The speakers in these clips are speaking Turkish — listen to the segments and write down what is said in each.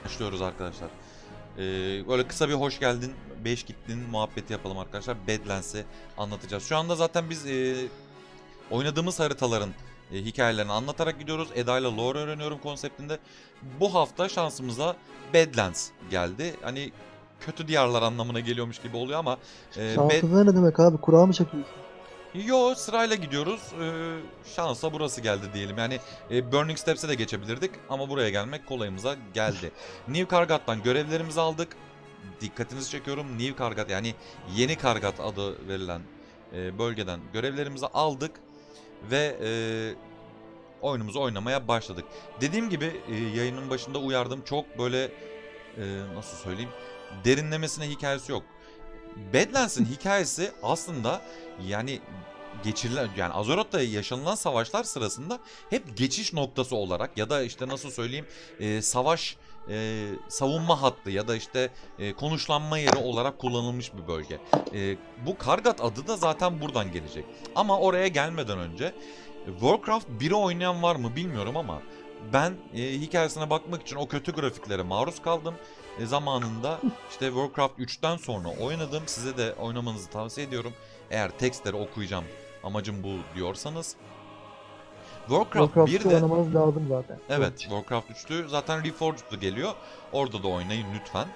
Başlıyoruz arkadaşlar. Böyle kısa bir hoş geldin, 5 gittin muhabbeti yapalım arkadaşlar. Badlands'i anlatacağız. Şu anda zaten biz oynadığımız haritaların hikayelerini anlatarak gidiyoruz. Eda ile lore öğreniyorum konseptinde. Bu hafta şansımıza Badlands geldi. Hani kötü diyarlar anlamına geliyormuş gibi oluyor ama Şansınıza ne demek abi? Kura mı çekiyorsun? Yo, sırayla gidiyoruz. Şansa burası geldi diyelim. Yani Burning Steps'e de geçebilirdik ama buraya gelmek kolayımıza geldi. New Kargat'tan görevlerimizi aldık. Dikkatinizi çekiyorum. New Kargat, yani Yeni Kargat adı verilen bölgeden görevlerimizi aldık ve oyunumuzu oynamaya başladık. Dediğim gibi yayının başında uyardım. Çok böyle nasıl söyleyeyim, derinlemesine hikayesi yok. Badlands'ın hikayesi aslında yani geçirilen, yani Azeroth'ta yaşanılan savaşlar sırasında hep geçiş noktası olarak ya da işte nasıl söyleyeyim, savaş savunma hattı ya da işte konuşlanma yeri olarak kullanılmış bir bölge. Bu Kargat adı da zaten buradan gelecek. Ama oraya gelmeden önce Warcraft 1'i oynayan var mı bilmiyorum ama ben hikayesine bakmak için o kötü grafiklere maruz kaldım. Zamanında işte Warcraft 3'ten sonra oynadım. Size de oynamanızı tavsiye ediyorum. Eğer tekstleri okuyacağım, amacım bu diyorsanız. Warcraft Warcraft'ı 1'de, oynamanız lazım zaten. Onun evet, için. Warcraft 3'tü. Zaten Reforged'da geliyor. Orada da oynayın lütfen.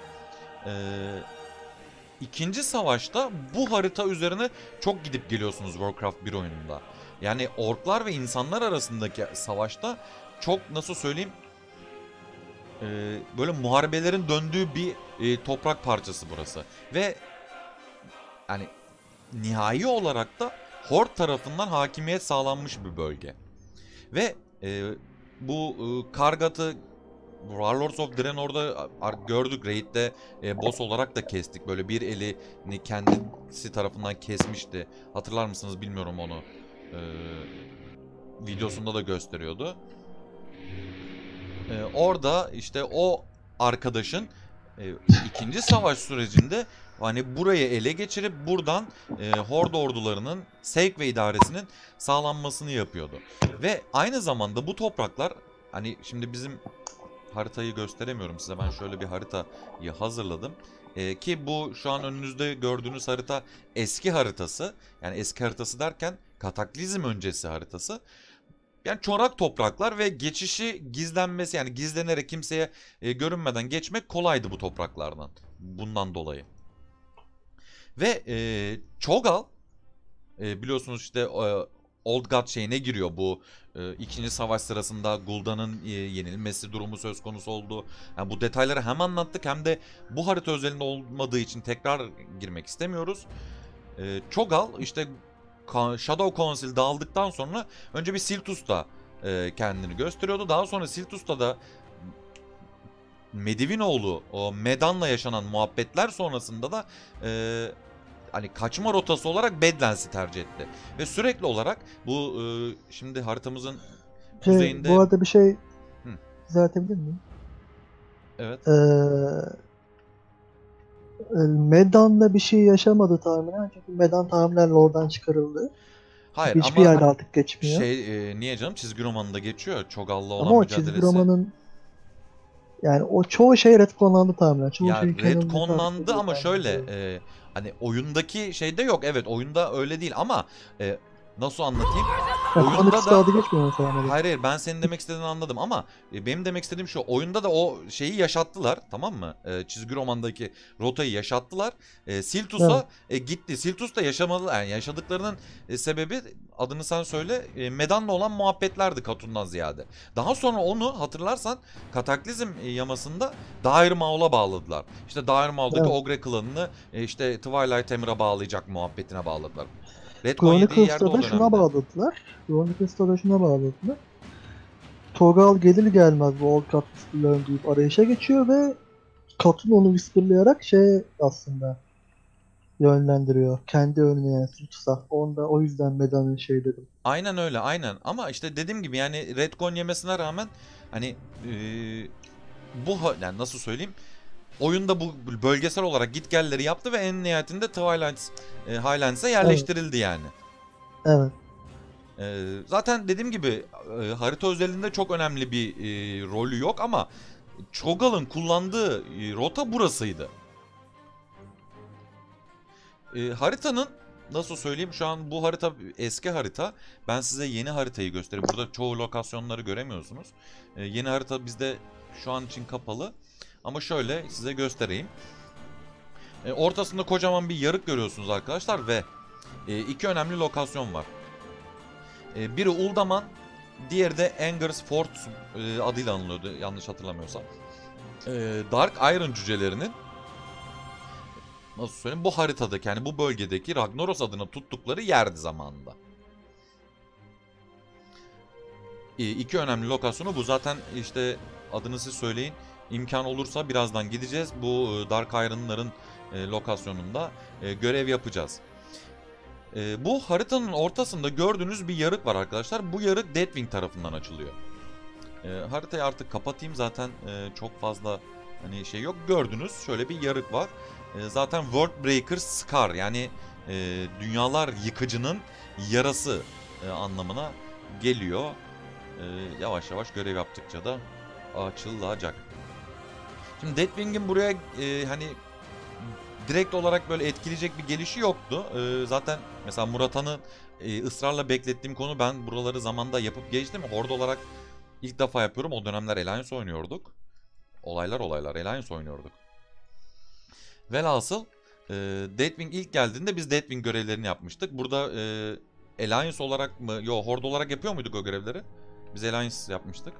İkinci savaşta bu harita üzerine çok gidip geliyorsunuz Warcraft 1 oyununda. Yani orklar ve insanlar arasındaki savaşta çok, nasıl söyleyeyim, böyle muharebelerin döndüğü bir toprak parçası burası. Ve yani nihai olarak da Horde tarafından hakimiyet sağlanmış bir bölge. Ve bu Kargat'ı Warlords of Draenor'da gördük. Raid'de boss olarak da kestik. Böyle bir elini kendisi tarafından kesmişti. Hatırlar mısınız bilmiyorum onu. Videosunda da gösteriyordu. Orada işte o arkadaşın ikinci savaş sürecinde hani burayı ele geçirip buradan Horde ordularının sevk ve idaresinin sağlanmasını yapıyordu. Ve aynı zamanda bu topraklar, hani şimdi bizim haritayı gösteremiyorum size. Ben şöyle bir haritayı hazırladım. Ki bu şu an önünüzde gördüğünüz harita eski haritası. Yani eski haritası derken Kataklizm öncesi haritası. Yani çorak topraklar ve geçişi, gizlenmesi, yani gizlenerek kimseye görünmeden geçmek kolaydı bu topraklardan. Bundan dolayı. Ve Cho'Gall, biliyorsunuz işte Old God şeyine giriyor bu. İkinci savaş sırasında Gul'dan'ın yenilmesi durumu söz konusu oldu. Yani bu detayları hem anlattık hem de bu harita özelinde olmadığı için tekrar girmek istemiyoruz. Cho'Gall işte Shadow Council dağıldıktan sonra önce bir Siltus'ta kendini gösteriyordu. Daha sonra Siltus'ta da Medivinoğlu o Medan'la yaşanan muhabbetler sonrasında da hani kaçma rotası olarak Badlands'i tercih etti. Ve sürekli olarak bu şimdi haritamızın kuzeyinde... Bu arada bir şey Hı, düzeltebilir miyim? evet. Medan'da bir şey yaşamadı tahminen. Çünkü Medan tahminen oradan çıkarıldı. Hayır Çünkü hiçbir ama yerde artık geçmiyor. niye canım, çizgi romanında geçiyor. Cho'Gall'la olan Ama o çizgi mücadelesi. romanın yani o çoğu şey retconlandı tahminen. Çoğu Ya şey canon'da takip retconlandı ediyor ama şöyle tahminen. hani oyundaki şeyde yok. Evet, oyunda öyle değil ama nasıl anlatayım? Ya Oyunda Chronicles'ta da, adı geçmiyor mesela Medan. hayır hayır, ben senin demek istediğini anladım ama benim demek istediğim şu: oyunda da o şeyi yaşattılar, tamam mı? Çizgi romandaki rotayı yaşattılar. Evet. Siltus'a gitti. Siltus'ta yaşamalı, yani yaşadıklarının sebebi, adını sen söyle, Medan'la olan muhabbetlerdi Katun'dan ziyade. Daha sonra onu hatırlarsan Kataklizm yamasında Dair Maul'a bağladılar. İşte Dair Maul'daki Evet. Ogre klanını işte Twilight Emer'a bağlayacak muhabbetine bağladılar. Redcon yediği yerde Chronicles'ta o da şuna dönemde. bağladılar. Chronicles'ta da şuna bağladılar. Torgal gelir gelmez bu Old Cut Whisper'larını duyup arayışa geçiyor ve Katun onu whisperlayarak şey aslında yönlendiriyor. Kendi önüne yani Siltus'a. Onda o yüzden Medan'ın şey dedim. Aynen öyle, aynen. Ama işte dediğim gibi, yani Redcon yemesine rağmen hani yani nasıl söyleyeyim, oyunda bu bölgesel olarak gitgelleri yaptı ve en nihayetinde Twilight Highlands'e Evet. yerleştirildi yani. Evet. Zaten dediğim gibi harita özelinde çok önemli bir rolü yok ama Cho'Gall'ın kullandığı rota burasıydı. Haritanın nasıl söyleyeyim, şu an bu harita eski harita. Ben size yeni haritayı göstereyim. Burada çoğu lokasyonları göremiyorsunuz. Yeni harita bizde şu an için kapalı. Ama şöyle size göstereyim. Ortasında kocaman bir yarık görüyorsunuz arkadaşlar ve iki önemli lokasyon var. Biri Uldaman, diğeri de Anger's Fort adıyla anılıyordu yanlış hatırlamıyorsam. Dark Iron cücelerinin nasıl söyleyeyim bu haritadaki, yani bu bölgedeki Ragnaros adına tuttukları yerdi zamanında. İki önemli lokasyonu bu. Zaten işte adını siz söyleyin. İmkan olursa birazdan gideceğiz. Bu Dark Iron'ların lokasyonunda görev yapacağız. Bu haritanın ortasında gördüğünüz bir yarık var arkadaşlar. Bu yarık Deathwing tarafından açılıyor. Haritayı artık kapatayım, zaten çok fazla hani şey yok. Gördünüz, şöyle bir yarık var. Zaten Worldbreaker Scar, yani dünyalar yıkıcının yarası anlamına geliyor. Yavaş yavaş görev yaptıkça da açılacak. Şimdi Deathwing'in buraya hani direkt olarak böyle etkileyecek bir gelişi yoktu. Zaten mesela Muratan'ı ısrarla beklettiğim konu, ben buraları zamanda yapıp geçtim. Horde olarak ilk defa yapıyorum. O dönemler Alliance oynuyorduk. Olaylar Alliance oynuyorduk. Velhasıl Deathwing ilk geldiğinde biz Deathwing görevlerini yapmıştık. Burada Alliance olarak mı? Yo, Horde olarak yapıyor muyduk o görevleri? Biz Alliance yapmıştık.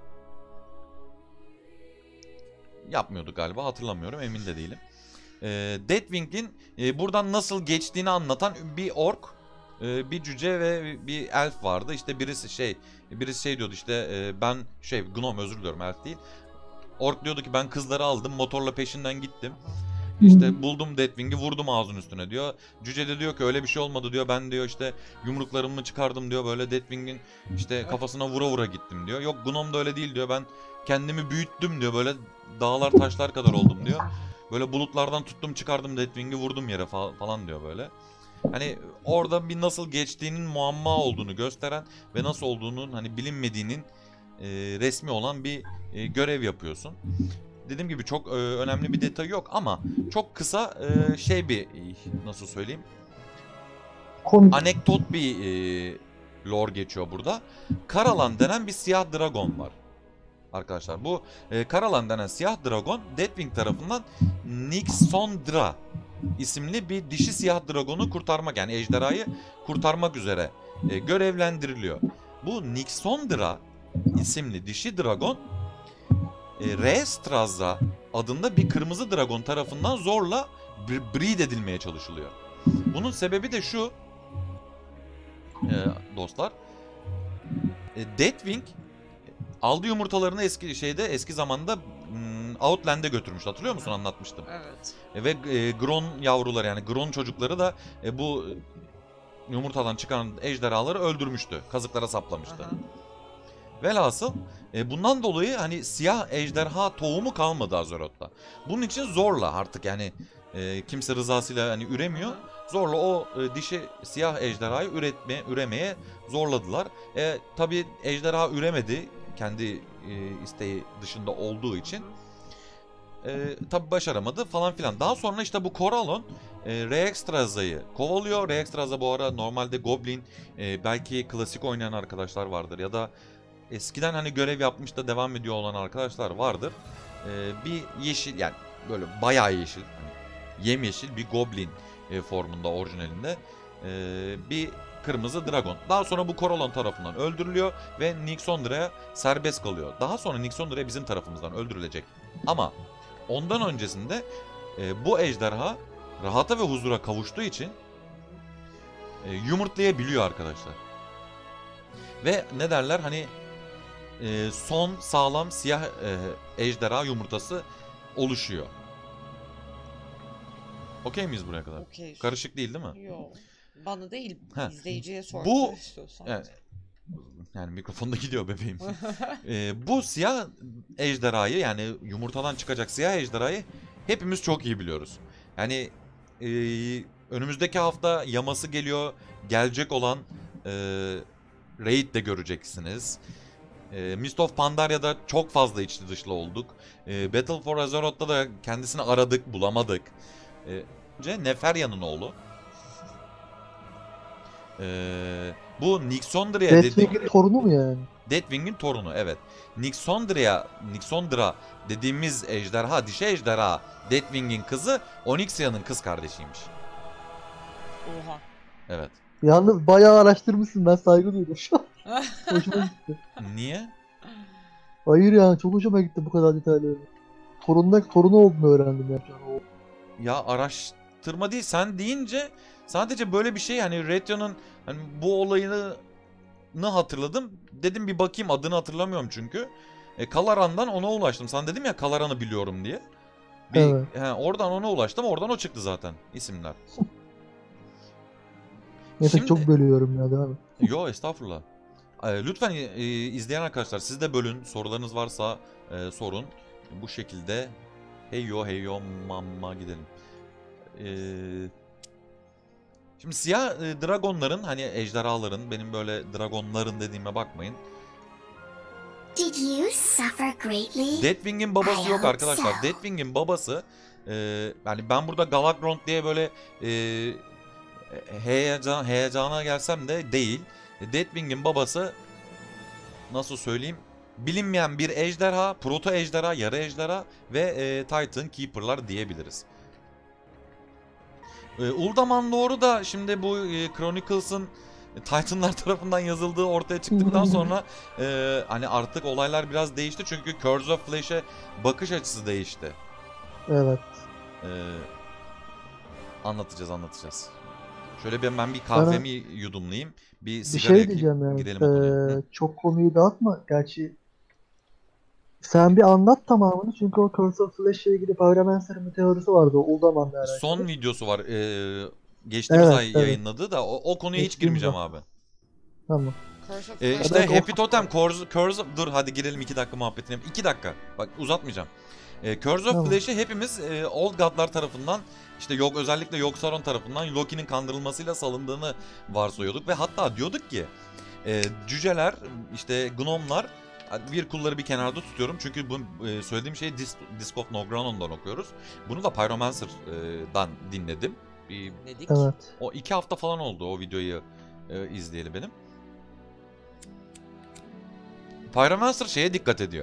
Yapmıyorduk galiba, hatırlamıyorum, emin de değilim. Deathwing'in buradan nasıl geçtiğini anlatan bir ork, bir cüce ve bir elf vardı. İşte birisi şey diyordu işte, ben Gnome, özür diliyorum, elf değil. Ork diyordu ki ben kızları aldım, motorla peşinden gittim. İşte buldum Deathwing'i, vurdum ağzının üstüne diyor. Cüce de diyor ki öyle bir şey olmadı diyor. Ben diyor işte yumruklarımı çıkardım diyor. Böyle Deathwing'in işte kafasına vura vura gittim diyor. Yok, Gnome da öyle değil diyor. Ben kendimi büyüttüm diyor. Böyle dağlar taşlar kadar oldum diyor. Böyle bulutlardan tuttum çıkardım Deathwing'i, vurdum yere falan diyor böyle. Hani orada bir nasıl geçtiğinin muamma olduğunu gösteren ve nasıl olduğunun hani bilinmediğinin resmi olan bir görev yapıyorsun. Dediğim gibi çok önemli bir detay yok ama çok kısa nasıl söyleyeyim, Komik. anekdot bir lore geçiyor burada. Karalan denen bir siyah dragon var. Arkadaşlar bu Karalan denen siyah dragon Deathwing tarafından Nixondra isimli bir dişi siyah dragonu kurtarmak, yani ejderhayı kurtarmak üzere görevlendiriliyor. Bu Nixondra isimli dişi dragon Restrazza adında bir kırmızı dragon tarafından zorla breed edilmeye çalışılıyor. Bunun sebebi de şu dostlar. Deathwing aldı yumurtalarını eski zamanda Outland'e götürmüş. Hatırlıyor musun? Anlatmıştım. Evet. Ve Gron yavruları, yani Gron çocukları da bu yumurtadan çıkan ejderhaları öldürmüştü. Kazıklara saplamıştı. Aha. Velhasıl bundan dolayı hani siyah ejderha tohumu kalmadı Azeroth'ta. Bunun için zorla artık, yani kimse rızasıyla hani üremiyor. Zorla o dişi siyah ejderhayı üremeye zorladılar. Tabii ejderha üremedi kendi isteği dışında olduğu için. Tabii başaramadı falan filan. Daha sonra işte bu Corallon Rexstrasa'yı kovalıyor. Rexstrasa bu ara normalde Goblin, belki klasik oynayan arkadaşlar vardır ya da eskiden hani görev yapmış da devam ediyor olan arkadaşlar vardır. Bir yeşil, yani böyle bayağı yeşil, hani yemyeşil bir goblin formunda orijinalinde bir kırmızı dragon. Daha sonra bu Corallon tarafından öldürülüyor ve Nixondra'ya serbest kalıyor. Daha sonra Nixondra bizim tarafımızdan öldürülecek. Ama ondan öncesinde bu ejderha rahata ve huzura kavuştuğu için yumurtlayabiliyor arkadaşlar. Ve ne derler hani son sağlam siyah ejderha yumurtası oluşuyor. Okey miyiz buraya kadar? Okey. Karışık değil mi? Yok. Bana değil, Ha. izleyiciye sor. Bu istiyorsan. yani mikrofonda gidiyor bebeğim. Bu siyah ejderhayı, yani yumurtadan çıkacak siyah ejderhayı hepimiz çok iyi biliyoruz. Yani önümüzdeki hafta yaması geliyor. Gelecek olan raid de göreceksiniz. Mist of Pandaria'da çok fazla içli dışlı olduk. Battle for Azeroth'ta da kendisini aradık, bulamadık. Neferya'nın oğlu. Bu Nixondria'ya Deathwing'in torunu mu yani? Deathwing'in torunu, evet. Nixondra dediğimiz ejderha, dişi ejderha Deathwing'in kızı Onyxia'nın kız kardeşiymiş. Oha. Evet. Yalnız bayağı araştırmışsın, ben saygı duydum şu an. Hoşuma gitti. Niye? Hayır yani çok hoşuma gitti bu kadar detaylı. Torunu olduğunu öğrendim yani şu an. Ya araştırma değil, sen deyince sadece böyle bir şey, hani Retya'nın hani bu olayını hatırladım. Dedim bir bakayım, adını hatırlamıyorum çünkü. Kalaran'dan ona ulaştım. Sana dedim ya Kalaran'ı biliyorum diye. Evet. Oradan ona ulaştım. Oradan o çıktı zaten isimler. Neyse Şimdi- çok bölüyorum ya, değil mi? Yo, estağfurullah. Lütfen izleyen arkadaşlar siz de bölün. Sorularınız varsa sorun. Bu şekilde heyo mamma gidelim. Şimdi siyah dragonların, hani ejderhaların, benim böyle dragonların dediğime bakmayın. Did you suffer greatly? Deathwing'in babası yok arkadaşlar. Deathwing'in babası yani ben burada Galakrond diye böyle heyecana gelsem de değil. Deathwing'in babası, nasıl söyleyeyim, bilinmeyen bir ejderha, proto ejderha, yarı ejderha ve Titan Keeper'lar diyebiliriz. Uldaman Lore'u da şimdi bu Chronicles'ın Titan'lar tarafından yazıldığı ortaya çıktıktan sonra hani artık olaylar biraz değişti, çünkü Curse of Flesh'e bakış açısı değişti. Evet. Anlatacağız. Şöyle ben bir kahvemi yudumlayayım. Bir Bir sigara şey yakayım. diyeceğim yani. Girelim o konuya. Hı. Çok konuyu dağıtma. Gerçi sen bir anlat tamamını, çünkü o Curse of Flesh'le ilgili Pyromancer'ın bir teorisi vardı o Uldaman'la alakalı. Son videosu var. Geçtiğimiz Evet, ay evet. yayınladığı da o konuya hiç Geçtiğimiz girmeyeceğim ay. abi. Tamam. Curse of İşte Evet, o- Happy Totem, Curse... Dur hadi girelim 2 dakika muhabbetine. 2 dakika. Bak uzatmayacağım. Curse of Tamam. Flesh'i hepimiz Old God'lar tarafından, işte yok özellikle Yogg-Saron tarafından Loki'nin kandırılmasıyla salındığını varsayıyorduk ve hatta diyorduk ki cüceler, işte gnomlar, bir kulları bir kenarda tutuyorum çünkü bu söylediğim şeyi Disc of Nogranon'dan okuyoruz. Bunu da Pyromancer'dan dinledim. dedik. Evet. O 2 hafta falan oldu o videoyu izleyeli benim. Pyromancer şeye dikkat ediyor.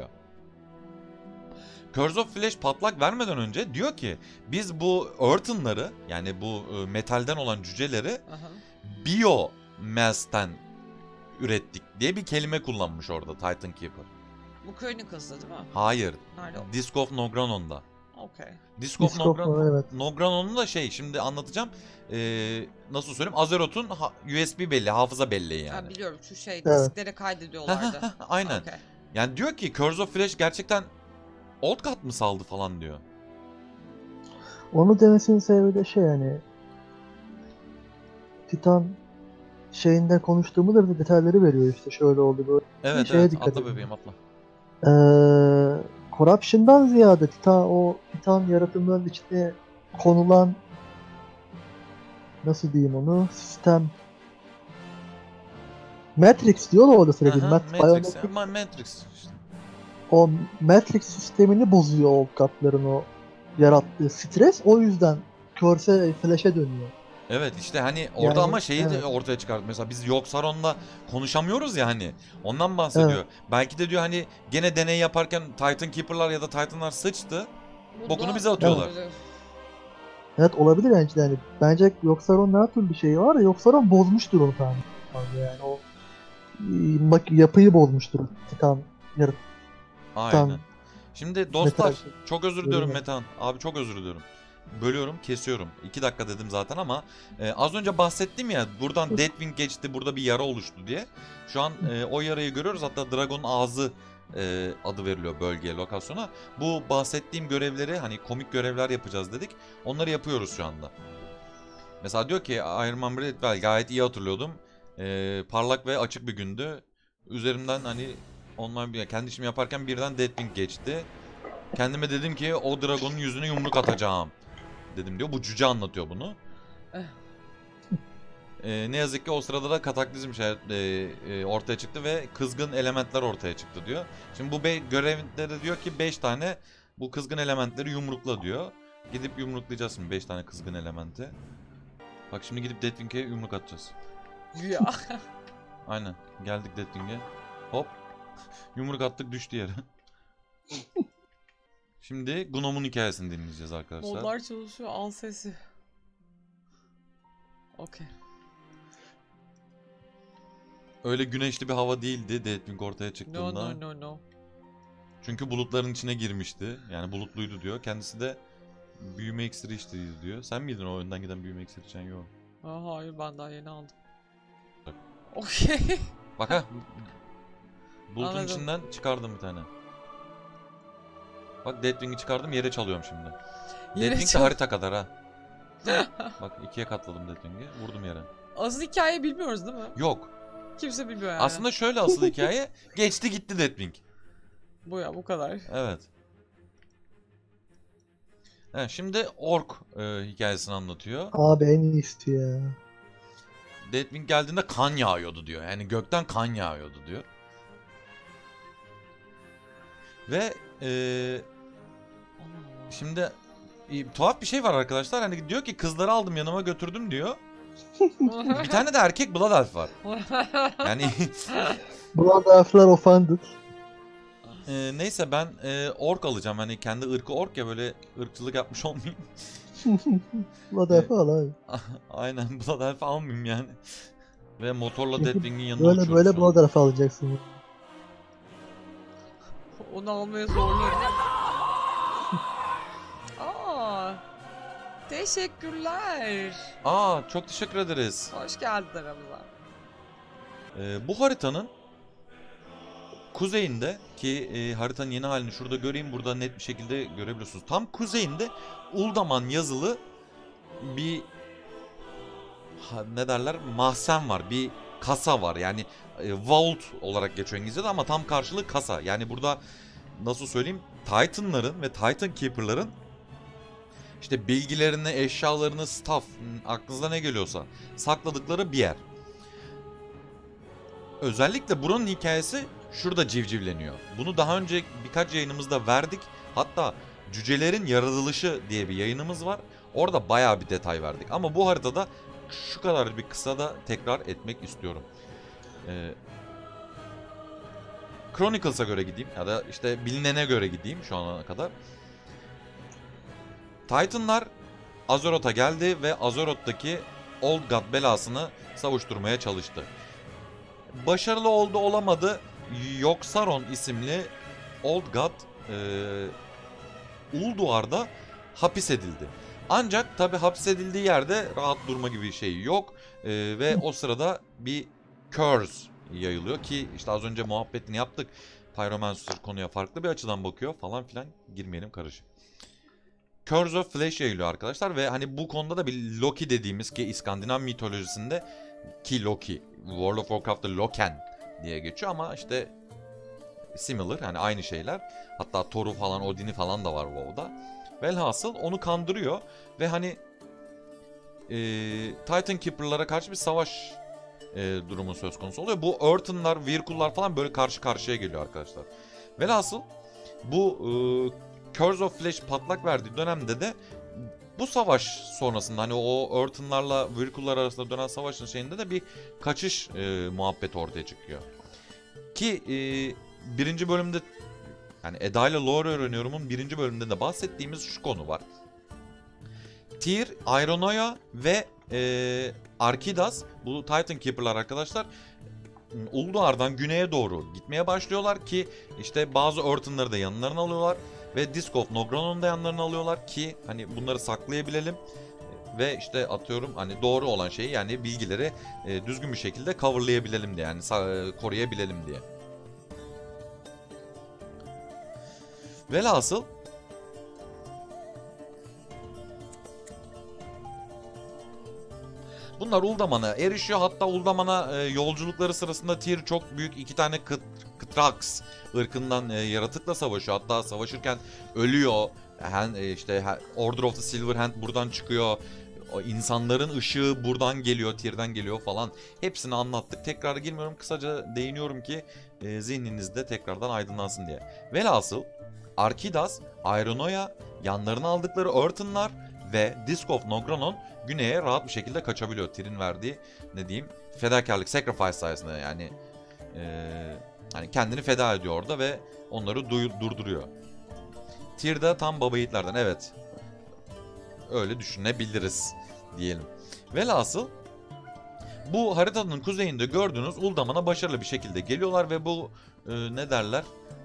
Curse of Flesh patlak vermeden önce diyor ki biz bu Earthen'ları, yani bu metalden olan cüceleri Aha. Biomass'ten ürettik diye bir kelime kullanmış orada Titan Keeper. Bu Chronicles'da değil mi? Hayır. Nerede o? Disc of Nogranon'da. Okey. Disc of Disc of evet. Nogranon'un da şimdi anlatacağım. Nasıl söyleyeyim? Azeroth'un USB belleği, hafıza belleği yani. Ha, biliyorum şu Evet. disklere kaydediyorlardı. Aynen. Okey. Yani diyor ki Curse of Flesh gerçekten Old God mı saldı falan diyor. Onu demesinin sebebi de yani Titan şeyinde konuştuğumda da detayları veriyor, işte şöyle oldu böyle. Evet şeye evet, dikkat atla edin. bebeğim atla. Corruption'dan ziyade Titan yaratımların içine konulan, nasıl diyeyim onu, sistem, Matrix diyor orada sürekli. Aha, Matrix. Biomatrix. Matrix işte. O Matrix sistemini bozuyor o katların o yarattığı stres. O yüzden Flash'e dönüyor. Evet işte hani orada Yani, ama şeyi de evet. ortaya çıkardı. Mesela biz Yogg-Saron'la konuşamıyoruz ya hani. Ondan bahsediyor. Belki de diyor hani gene deney yaparken Titan Keeper'lar ya da Titan'lar sıçtı. Bu Bokunu da- bize atıyorlar. Evet, olabilir yani. Bence Yogg-Saron ne türlü bir şey var ya, Yogg-Saron bozmuştur onu tahmin. Yani o yapıyı bozmuştur Titan Aynen. Şimdi dostlar Metal. çok özür diliyorum Öyle. Metehan. Abi çok özür diliyorum. Bölüyorum, kesiyorum. 2 dakika dedim zaten ama az önce bahsettim ya, buradan Deathwing geçti, burada bir yara oluştu diye. Şu an o yarayı görüyoruz. Hatta Dragon'un ağzı adı veriliyor bölgeye, lokasyona. Bu bahsettiğim görevleri, hani komik görevler yapacağız dedik. Onları yapıyoruz şu anda. Mesela diyor ki Iron Man Bradwell, gayet iyi hatırlıyordum. Parlak ve açık bir gündü. Üzerimden hani kendi işimi yaparken birden Deathwing geçti. Kendime dedim ki o dragonun yüzüne yumruk atacağım dedim diyor. Bu cüce anlatıyor bunu. Ne yazık ki o sırada da kataklizm ortaya çıktı ve kızgın elementler ortaya çıktı diyor. Şimdi bu görevde de diyor ki 5 tane bu kızgın elementleri yumrukla diyor. Gidip yumruklayacağız şimdi 5 tane kızgın elementi. Bak şimdi gidip Deathwing'e yumruk atacağız. Ya. Aynen. Geldik Deathwing'e. Hop. Yumruk attık, düştü yere. Şimdi Gnom'un hikayesini dinleyeceğiz arkadaşlar. Modlar çalışıyor, al sesi. Okey. Öyle güneşli bir hava değildi Deathwing ortaya çıktığında. No. Çünkü bulutların içine girmişti. Yani bulutluydu diyor. Kendisi de büyüme iksiri içtiydi diyor. Sen miydin o önden giden büyüme iksiri içen? Yok. Hayır, ben daha yeni aldım. Bak. Okey. Bak ha. Bulutun Anladım. içinden çıkardım bir tane. Bak Deathwing'i çıkardım, yere çalıyorum şimdi. Deathwing de harita kadar ha. Bak 2'ye katladım Deathwing'i. Vurdum yere. Asıl hikayeyi bilmiyoruz değil mi? Yok. Kimse bilmiyor yani. Aslında şöyle asıl hikaye. Geçti gitti Deathwing. Bu kadar. Evet. Evet, şimdi Ork hikayesini anlatıyor. Abi en iyisi ya. Deathwing geldiğinde kan yağıyordu diyor. Yani gökten kan yağıyordu diyor. Ve şimdi tuhaf bir şey var arkadaşlar. Hani diyor ki kızları aldım yanıma götürdüm diyor. Bir tane de erkek Blood Elf var. Yani Blood Elf'ler offended. neyse ben ork alacağım. Hani kendi ırkı ork ya, böyle ırkçılık yapmış olmayayım. Blood Elf'i al abi. Aynen Blood Elf almayayım yani. Ve motorla Deathwing'in yanına Böyle uçuyorum böyle şu an. Blood Elf alacaksın. Onu almaya zorlarım. Teşekkürler. Çok teşekkür ederiz. Hoş geldin aramıza. Bu haritanın kuzeyinde ki haritanın yeni halini şurada göreyim, burada net bir şekilde görebiliyorsunuz. Tam kuzeyinde Uldaman yazılı bir ne derler, mahzen var, bir kasa var. Yani vault olarak geçiyor İngilizce'de ama tam karşılığı kasa. Yani burada nasıl söyleyeyim, Titan'ların ve Titan Keeper'ların işte bilgilerini, eşyalarını, staff, aklınıza ne geliyorsa sakladıkları bir yer. Özellikle buranın hikayesi şurada civcivleniyor. Bunu daha önce birkaç yayınımızda verdik. Hatta cücelerin yaratılışı diye bir yayınımız var. Orada bayağı bir detay verdik. Ama bu haritada şu kadar bir kısa da tekrar etmek istiyorum. Chronicles'a göre gideyim ya da işte bilinene göre gideyim şu ana kadar. Titanlar Azeroth'a geldi ve Azeroth'taki Old God belasını savuşturmaya çalıştı. Başarılı oldu olamadı. Yogg-Saron isimli Old God Ulduar'da hapis edildi. Ancak tabi hapis edildiği yerde rahat durma gibi bir şey yok. Ve o sırada bir curse yayılıyor ki işte az önce muhabbetini yaptık. Pyromancer konuya farklı bir açıdan bakıyor falan filan, girmeyelim karışık. Curse of Flesh yayılıyor arkadaşlar ve hani bu konuda da bir Loki dediğimiz ki İskandinav mitolojisinde ki Loki, World of Warcraft'ta Loken diye geçiyor ama işte similar, yani aynı şeyler. Hatta Thor'u falan, Odin'i falan da var WoW'da. Velhasıl onu kandırıyor ve hani Titan Keeper'lara karşı bir savaş durumu söz konusu oluyor. Bu Earthen'lar, Virkul'lar falan böyle karşı karşıya geliyor arkadaşlar. Velhasıl bu Curse of Flesh patlak verdiği dönemde de bu savaş sonrasında hani o Earthen'larla Virkul'lar arasında dönen savaşın şeyinde de bir kaçış muhabbeti ortaya çıkıyor. Ki birinci bölümde, yani Eda ile lore öğreniyorum'un birinci bölümünde de bahsettiğimiz şu konu var. Tyr, Ironoya ve Arkidas, bu Titan Keeper'lar arkadaşlar, Ulduar'dan güneye doğru gitmeye başlıyorlar ki işte bazı Earthen'ları da yanlarına alıyorlar ve Disc of Nogron'u da yanlarına alıyorlar ki hani bunları saklayabilelim ve işte atıyorum hani doğru olan şeyi, yani bilgileri düzgün bir şekilde coverlayabilelim diye, yani koruyabilelim diye. Velhasıl bunlar Uldaman'a erişiyor. Hatta Uldaman'a yolculukları sırasında Tyr çok büyük 2 tane Ktrax ırkından yaratıkla savaşıyor. Hatta savaşırken ölüyor. İşte Order of the Silver Hand buradan çıkıyor. o insanların ışığı buradan geliyor, Tyr'den geliyor falan. Hepsini anlattık. Tekrar girmiyorum. Kısaca değiniyorum ki zihninizde tekrardan aydınlansın diye. Velhasıl Arkidas, Ironoya, yanlarına aldıkları Earthen'lar ve Disc of Nogranon güneye rahat bir şekilde kaçabiliyor. Tyr'in verdiği ne diyeyim fedakarlık, sacrifice sayesinde yani hani kendini feda ediyor orada ve onları durduruyor. Tyr de tam baba yiğitlerden, evet. Öyle düşünebiliriz diyelim. Velhasıl bu haritanın kuzeyinde gördüğünüz Uldaman'a başarılı bir şekilde geliyorlar ve bu ne derler?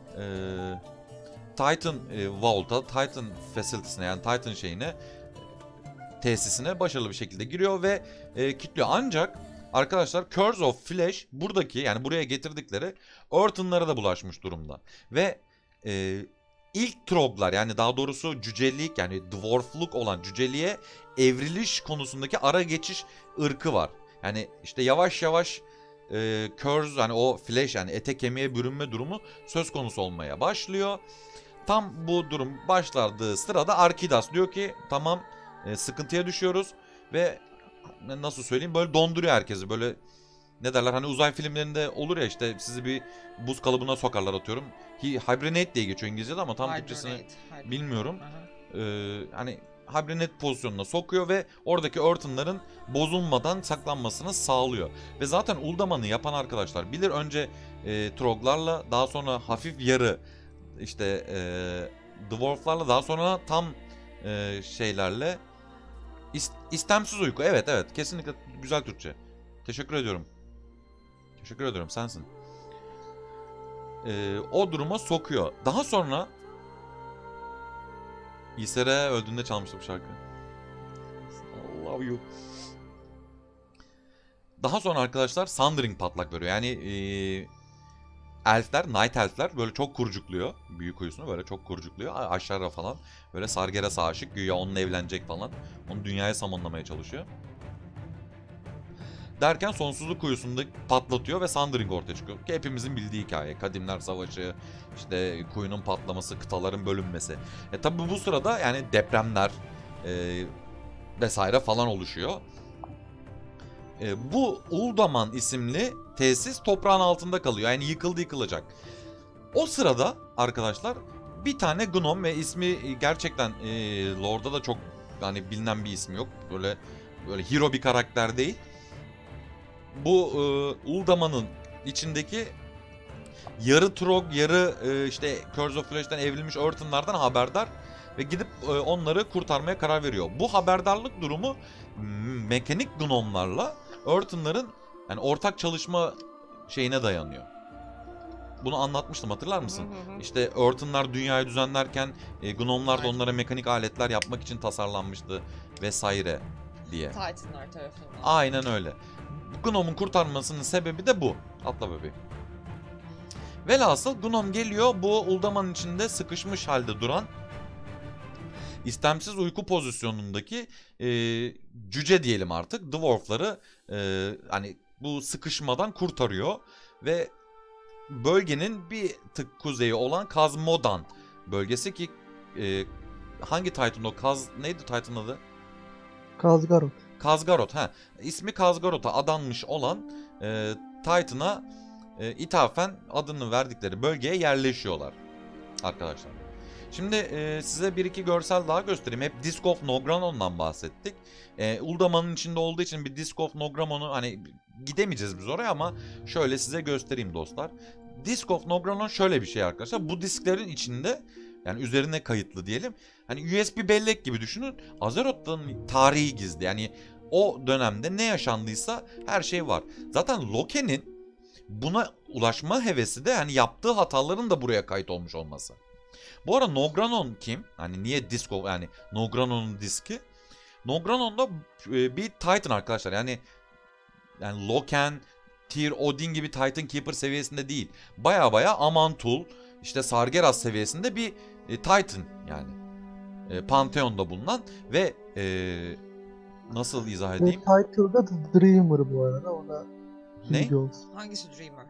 Titan Vault'a, Titan Facilities'ine yani Titan şeyine, tesisine başarılı bir şekilde giriyor ve kilitliyor. Ancak arkadaşlar Curse of Flesh buradaki yani buraya getirdikleri Earthen'lara da bulaşmış durumda. Ve ilk Troglar yani daha doğrusu cücelik yani dwarfluk olan cüceliğe evriliş konusundaki ara geçiş ırkı var. Yani işte yavaş yavaş Curse yani o Flesh yani ete kemiğe bürünme durumu söz konusu olmaya başlıyor. Tam bu durum başladığı sırada Arkidas diyor ki tamam sıkıntıya düşüyoruz ve nasıl söyleyeyim böyle donduruyor herkesi, böyle ne derler hani uzay filmlerinde olur ya işte sizi bir buz kalıbına sokarlar atıyorum. Hibernate diye geçiyor İngilizce'de ama tam Türkçesini bilmiyorum. Hani Hibernate pozisyonuna sokuyor ve oradaki Earthen'ların bozulmadan saklanmasını sağlıyor. Ve zaten Uldaman'ı yapan arkadaşlar bilir, önce Troglarla daha sonra hafif yarı işte Dwarflarla daha sonra tam şeylerle istemsiz uyku. Evet evet kesinlikle güzel Türkçe. Teşekkür ediyorum. Teşekkür ediyorum sensin. O duruma sokuyor. Daha sonra İsere öldüğünde çalmıştı bu şarkı. I love you. Daha sonra arkadaşlar Sundering patlak veriyor. Yani elfler, Night elfler böyle çok kurcukluyor. Büyük kuyusunu böyle çok kurcukluyor. Aşağıya falan. Böyle Sargeras'a aşık. Güya onunla evlenecek falan. Onu dünyaya samanlamaya çalışıyor. Derken sonsuzluk kuyusunda patlatıyor ve Sundering ortaya çıkıyor. Ki hepimizin bildiği hikaye. Kadimler Savaşı, işte kuyunun patlaması, kıtaların bölünmesi. Tabi bu sırada yani depremler vesaire falan oluşuyor. Bu Uldaman isimli tesis toprağın altında kalıyor. Yani yıkılacak. O sırada arkadaşlar bir tane Gnom ve ismi gerçekten Lore'da da çok yani bilinen bir isim yok. Böyle hero bir karakter değil. Bu Uldaman'ın içindeki yarı Trog, yarı işte Curse of Flesh'ten evrilmiş Earthen'lardan haberdar ve gidip onları kurtarmaya karar veriyor. Bu haberdarlık durumu mekanik Gnomlarla Earthen'ların yani ortak çalışma şeyine dayanıyor. Bunu anlatmıştım, hatırlar mısın? İşte Earthen'lar dünyayı düzenlerken Gnomlar da onlara mekanik aletler yapmak için tasarlanmıştı vesaire diye. Titanlar tarafından. Aynen öyle. Gnom'un kurtarmasının sebebi de bu. Atla bebeğim. Velhasıl Gnom geliyor, bu Uldaman'ın içinde sıkışmış halde duran istemsiz uyku pozisyonundaki cüce diyelim artık dwarfları hani bu sıkışmadan kurtarıyor ve bölgenin bir tık kuzeyi olan Kazmodan bölgesi ki hangi Titan o? Neydi Titan adı? Khazgarot. Khazgarot. İsmi Khazgarot'a adanmış olan Titan'a ithafen adını verdikleri bölgeye yerleşiyorlar arkadaşlar. Şimdi size bir iki görsel daha göstereyim. Hep Disc of Nogranon'dan bahsettik. Uldaman'ın içinde olduğu için bir Disc of Nogranon'u hani gidemeyeceğiz biz oraya ama şöyle size göstereyim dostlar. Disc of Nogranon şöyle bir şey arkadaşlar. Bu disklerin içinde yani üzerine kayıtlı diyelim. Hani USB bellek gibi düşünün. Azeroth'un tarihi gizli. Yani o dönemde ne yaşandıysa her şey var. Zaten Loke'nin buna ulaşma hevesi de hani yaptığı hataların da buraya kayıt olmuş olması. Bu arada Nogranon kim? Hani niye Disc of yani Nogranon'un diski? Nogranon da bir Titan arkadaşlar. Yani Loken, Tyr, Odin gibi Titan Keeper seviyesinde değil. Baya Amantul, işte Sargeras seviyesinde bir Titan yani. Pantheon'da bulunan ve nasıl izah edeyim? Ve title'da The Dreamer bu arada, ona Ne? bilgi olsun. Hangisi Dreamer?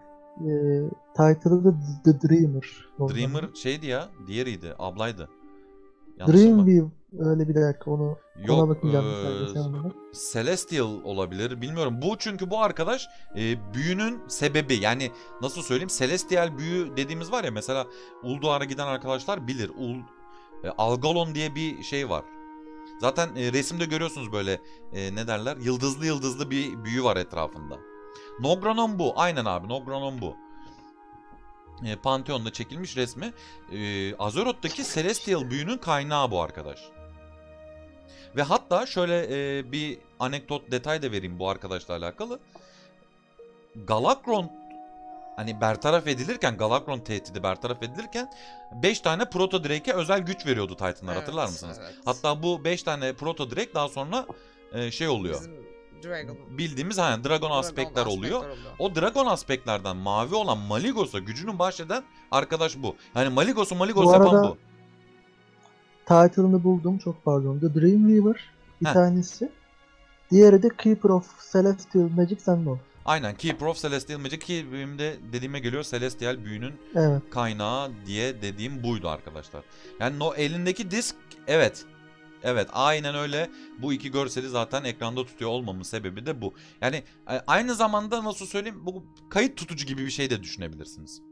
Title'da The Dreamer. Dreamer şeydi ya, diğeriydi, ablaydı. Yanlış mı? Dreamweaver öyle bir dakika ona Yok, bakacağım bir saniye, sen ona bak. Celestial olabilir. Bilmiyorum. Çünkü bu arkadaş büyünün sebebi. Yani nasıl söyleyeyim? Celestial büyü dediğimiz var ya, mesela Ulduar'a giden arkadaşlar bilir. Algalon diye bir şey var. Zaten resimde görüyorsunuz böyle ne derler? Yıldızlı yıldızlı bir büyü var etrafında. Nogranon bu. Aynen abi, Nogranon bu. Pantheon'da çekilmiş resmi. Azeroth'taki Celestial büyünün kaynağı bu arkadaş. Ve hatta şöyle bir anekdot, detay da vereyim bu arkadaşla alakalı. Galakron hani bertaraf edilirken, Galakron tehdidi bertaraf edilirken 5 tane Proto Drake'e özel güç veriyordu Titan'lar, hatırlar mısınız? Evet. Hatta bu 5 tane Proto Drake daha sonra şey oluyor. Bizim Dragon. Bildiğimiz Dragon aspektler oluyor. O Dragon aspektlerden mavi olan Maligos'a gücünü bahşeden arkadaş bu. Yani Maligos Bu yapan arada- bu. Title'ını buldum, çok pardon. The Dreamweaver bir Heh. tanesi. Diğeri de Keeper of Celestial Magic and More. Aynen, Keeper of Celestial Magic, ki benim de dediğime geliyor, Celestial büyünün Evet. kaynağı diye dediğim buydu arkadaşlar. Yani o elindeki disk, evet. Evet, aynen öyle. Bu iki görseli zaten ekranda tutuyor olmamın sebebi de bu. Yani aynı zamanda nasıl söyleyeyim, bu kayıt tutucu gibi bir şey de düşünebilirsiniz.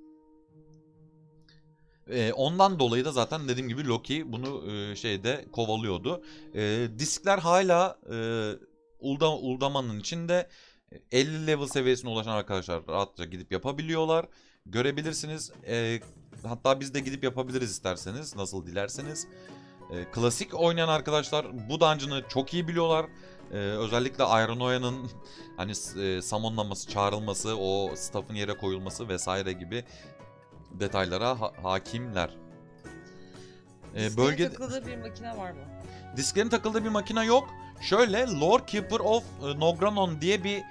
Ondan dolayı da zaten dediğim gibi Loki bunu şeyde kovalıyordu. Diskler hala Uldaman'ın içinde. 50 level seviyesine ulaşan arkadaşlar rahatça gidip yapabiliyorlar. Görebilirsiniz. Hatta biz de gidip yapabiliriz isterseniz, nasıl dilerseniz. Klasik oynayan arkadaşlar bu dungeon'ı çok iyi biliyorlar. Özellikle Iron hani summonlanması, çağrılması, o staff'ın yere koyulması vesaire gibi detaylara hakimler. Bölgede takıldığı bir makine var mı? Disklerin takıldığı bir makine yok. Şöyle, Lord Keeper of Nogranon diye bir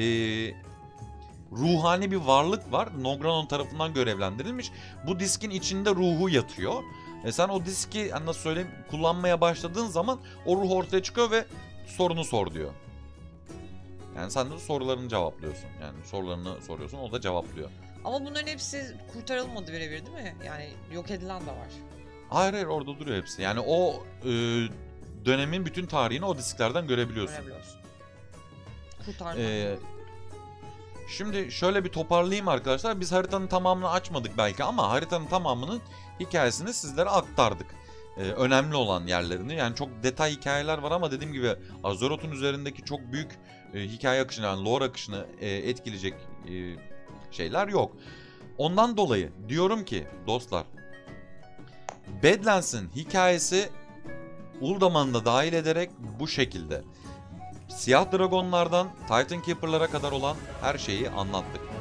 ruhani bir varlık var. Nogranon tarafından görevlendirilmiş. Bu diskin içinde ruhu yatıyor. Sen o diski nasıl söyleyeyim, kullanmaya başladığın zaman o ruh ortaya çıkıyor ve sorunu sor diyor. Yani sen de sorularını cevaplıyorsun. Yani sorularını soruyorsun, o da cevaplıyor. Ama bunların hepsi kurtarılmadı birebir değil mi? Yani yok edilen de var. Hayır, orada duruyor hepsi. Yani o dönemin bütün tarihini o disklerden görebiliyorsun. Görebiliyorsun. Kurtarma. Şimdi şöyle bir toparlayayım arkadaşlar. Biz haritanın tamamını açmadık belki ama haritanın tamamının hikayesini sizlere aktardık. Önemli olan yerlerini. Yani çok detay hikayeler var ama dediğim gibi Azeroth'un üzerindeki çok büyük hikaye akışını, yani lore akışını etkileyecek şeyler yok. Ondan dolayı diyorum ki dostlar, Badlands'ın hikayesi Uldaman'ı da dahil ederek bu şekilde. Siyah Dragonlardan Titan Keeper'lara kadar olan her şeyi anlattık.